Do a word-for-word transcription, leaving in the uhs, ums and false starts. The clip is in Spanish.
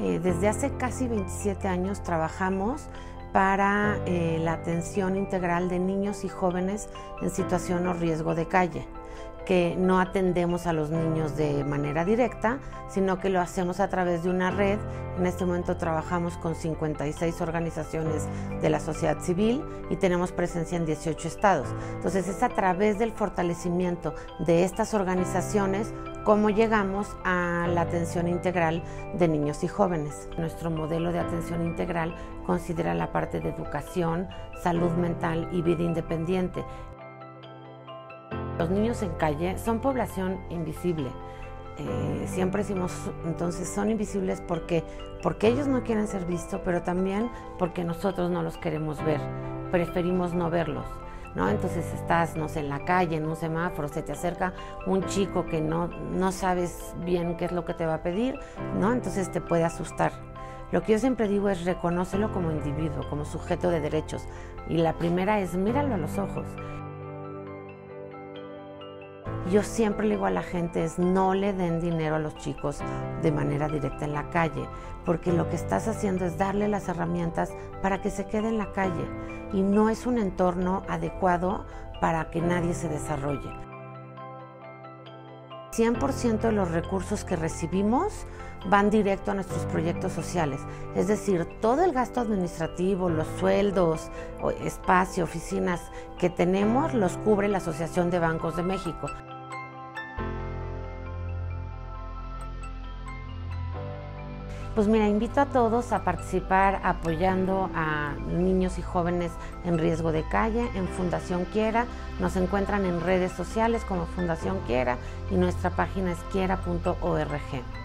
Eh, desde hace casi veintisiete años trabajamos para eh, la atención integral de niños y jóvenes en situación o riesgo de calle, que no atendemos a los niños de manera directa, sino que lo hacemos a través de una red. En este momento trabajamos con cincuenta y seis organizaciones de la sociedad civil y tenemos presencia en dieciocho estados. Entonces es a través del fortalecimiento de estas organizaciones cómo llegamos a la atención integral de niños y jóvenes. Nuestro modelo de atención integral considera la parte de educación, salud mental y vida independiente. Los niños en calle son población invisible. Eh, siempre decimos, entonces son invisibles porque, porque ellos no quieren ser vistos, pero también porque nosotros no los queremos ver, preferimos no verlos, ¿no? Entonces estás, no sé, en la calle, en un semáforo, se te acerca un chico que no, no sabes bien qué es lo que te va a pedir, ¿no? Entonces te puede asustar. Lo que yo siempre digo es reconócelo como individuo, como sujeto de derechos. Y la primera es míralo a los ojos. Yo siempre le digo a la gente es no le den dinero a los chicos de manera directa en la calle, porque lo que estás haciendo es darle las herramientas para que se quede en la calle y no es un entorno adecuado para que nadie se desarrolle. cien por ciento de los recursos que recibimos van directo a nuestros proyectos sociales, es decir, todo el gasto administrativo, los sueldos, espacio, oficinas que tenemos los cubre la Asociación de Bancos de México. Pues mira, invito a todos a participar apoyando a niños y jóvenes en riesgo de calle en Fundación Quiera. Nos encuentran en redes sociales como Fundación Quiera y nuestra página es quiera punto org.